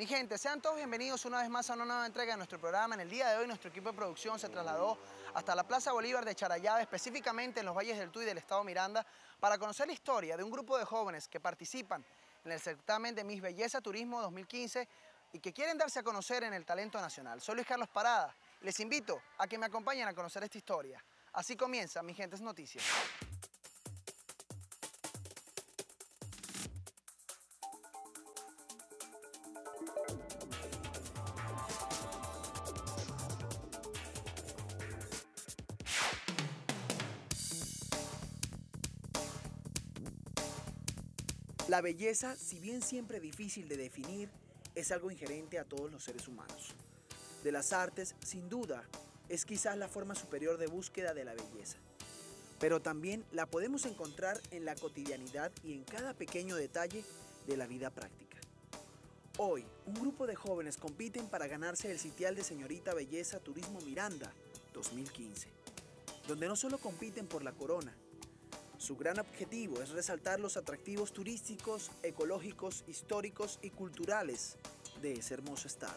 Mi gente, sean todos bienvenidos una vez más a una nueva entrega de nuestro programa. En el día de hoy nuestro equipo de producción se trasladó hasta la Plaza Bolívar de Charallave, específicamente en los Valles del Tuy del estado Miranda, para conocer la historia de un grupo de jóvenes que participan en el certamen de Miss Belleza Turismo 2015 y que quieren darse a conocer en el talento nacional. Soy Luis Carlos Parada y les invito a que me acompañen a conocer esta historia. Así comienza Mi Gentes Noticias. La belleza, si bien siempre difícil de definir, es algo inherente a todos los seres humanos. De las artes, sin duda, es quizás la forma superior de búsqueda de la belleza. Pero también la podemos encontrar en la cotidianidad y en cada pequeño detalle de la vida práctica. Hoy, un grupo de jóvenes compiten para ganarse el sitial de Señorita Belleza Turismo Miranda 2015, donde no solo compiten por la corona. Su gran objetivo es resaltar los atractivos turísticos, ecológicos, históricos y culturales de ese hermoso estado.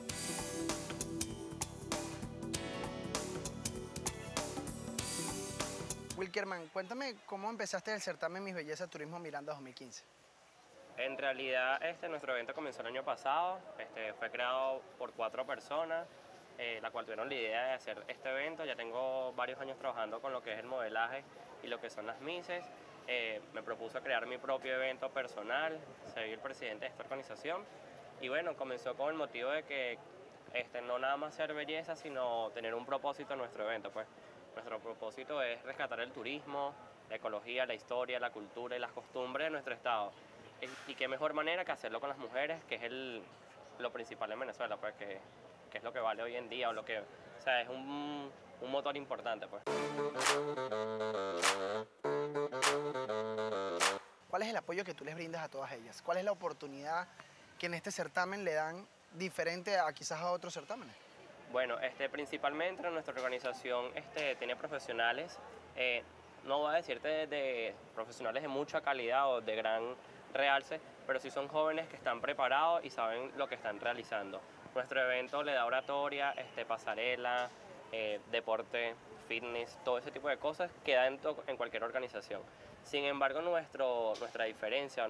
Wilkerman, cuéntame cómo empezaste el certamen Miss Belleza Turismo Miranda 2015. En realidad, nuestro evento comenzó el año pasado, fue creado por 4 personas, la cual tuvieron la idea de hacer este evento. Ya tengo varios años trabajando con lo que es el modelaje y lo que son las Misses. Me propuso crear mi propio evento personal, soy el presidente de esta organización. Y bueno, comenzó con el motivo de que no nada más ser belleza, sino tener un propósito en nuestro evento. Pues nuestro propósito es rescatar el turismo, la ecología, la historia, la cultura y las costumbres de nuestro estado. Y qué mejor manera que hacerlo con las mujeres, que es lo principal en Venezuela, pues que es lo que vale hoy en día, o sea, es un motor importante, pues. ¿Cuál es el apoyo que tú les brindas a todas ellas? ¿Cuál es la oportunidad que en este certamen le dan diferente a quizás a otros certámenes? Bueno, principalmente nuestra organización tiene profesionales, no voy a decirte de profesionales de mucha calidad o de gran realce, pero sí son jóvenes que están preparados y saben lo que están realizando. Nuestro evento le da oratoria, pasarela, deporte, fitness, todo ese tipo de cosas que da en cualquier organización. Sin embargo, nuestra diferencia,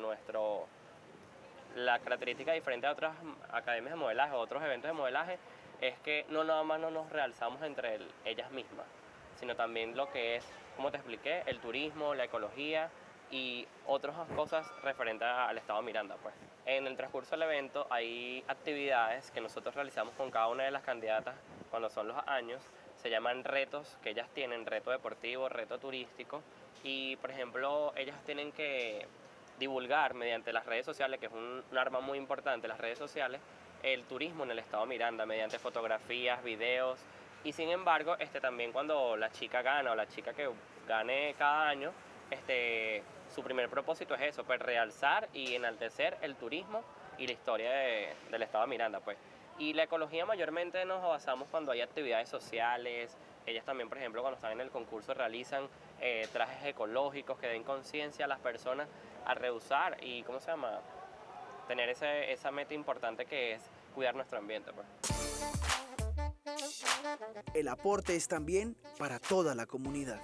la característica diferente a otras academias de modelaje o otros eventos de modelaje es que no nada más no nos realzamos entre ellas mismas, sino también lo que es, como te expliqué, el turismo, la ecología y otras cosas referentes al estado Miranda, pues. En el transcurso del evento hay actividades que nosotros realizamos con cada una de las candidatas cuando son los años. Se llaman retos que ellas tienen, reto deportivo, reto turístico, y por ejemplo ellas tienen que divulgar mediante las redes sociales, que es un arma muy importante, las redes sociales, el turismo en el estado Miranda, mediante fotografías, videos. Y sin embargo, también cuando la chica gana o la chica que gane cada año, su primer propósito es eso, pues realzar y enaltecer el turismo y la historia del estado de Miranda, pues. Y la ecología mayormente nos basamos cuando hay actividades sociales. Ellas también, por ejemplo, cuando están en el concurso realizan trajes ecológicos que den conciencia a las personas a rehusar y, ¿cómo se llama?, tener esa meta importante que es cuidar nuestro ambiente, pues. El aporte es también para toda la comunidad.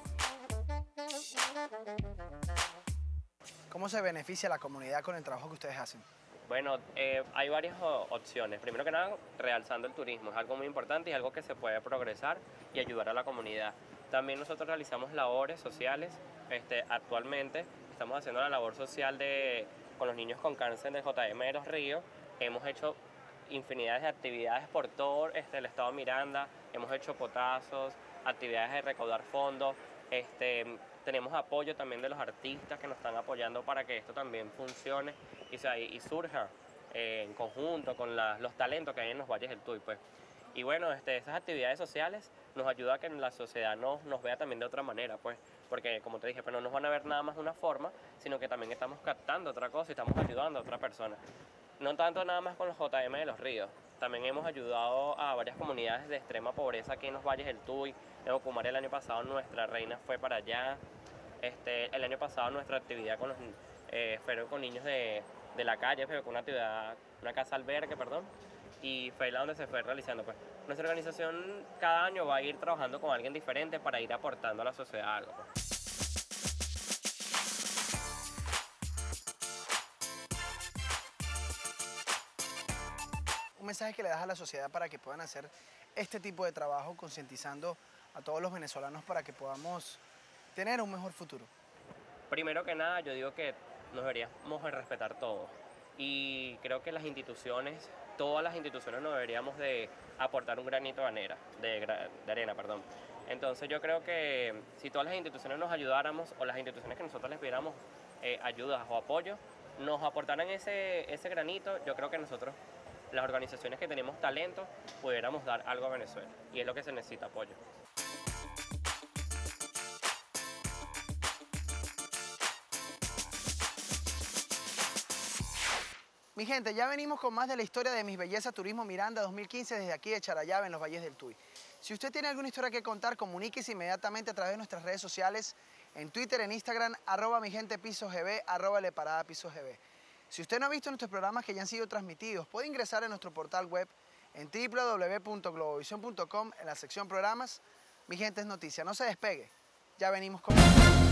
¿Cómo se beneficia la comunidad con el trabajo que ustedes hacen? Bueno, hay varias opciones. Primero que nada, realzando el turismo. Es algo muy importante y algo que se puede progresar y ayudar a la comunidad. También nosotros realizamos labores sociales. Actualmente estamos haciendo la labor social con los niños con cáncer del JM de Los Ríos. Hemos hecho infinidades de actividades por todo el estado de Miranda. Hemos hecho potazos, actividades de recaudar fondos. Tenemos apoyo también de los artistas que nos están apoyando para que esto también funcione y surja en conjunto con los talentos que hay en los Valles del Tuy, pues. Y bueno, esas actividades sociales nos ayuda a que la sociedad nos vea también de otra manera, pues, porque como te dije, pues no nos van a ver nada más de una forma, sino que también estamos captando otra cosa y estamos ayudando a otra persona. No tanto nada más con los JM de Los Ríos, también hemos ayudado a varias comunidades de extrema pobreza aquí en los Valles del Tuy. En Ocumare el año pasado nuestra reina fue para allá. El año pasado nuestra actividad fueron con niños de de la calle, fue una casa albergue, perdón, y fue la donde se fue realizando. Pues. Nuestra organización cada año va a ir trabajando con alguien diferente para ir aportando a la sociedad algo. Pues. Un mensaje que le das a la sociedad para que puedan hacer este tipo de trabajo, concientizando a todos los venezolanos para que podamos tener un mejor futuro. Primero que nada, yo digo que nos deberíamos respetar todos. Y creo que las instituciones, todas las instituciones nos deberíamos de aportar un granito de arena. Entonces yo creo que si todas las instituciones nos ayudáramos, o las instituciones que nosotros les pidiéramos ayudas o apoyo, nos aportaran ese granito, yo creo que nosotros, las organizaciones que tenemos talento, pudiéramos dar algo a Venezuela. Y es lo que se necesita, apoyo. Mi gente, ya venimos con más de la historia de Mis Bellezas Turismo Miranda 2015 desde aquí de Charallave, en los Valles del Tuy. Si usted tiene alguna historia que contar, comuníquese inmediatamente a través de nuestras redes sociales, en Twitter, en Instagram, @migentepisogb, @leparadapisogb. Si usted no ha visto nuestros programas que ya han sido transmitidos, puede ingresar a nuestro portal web en www.globovision.com en la sección programas. Mi gente es noticia, no se despegue, ya venimos con...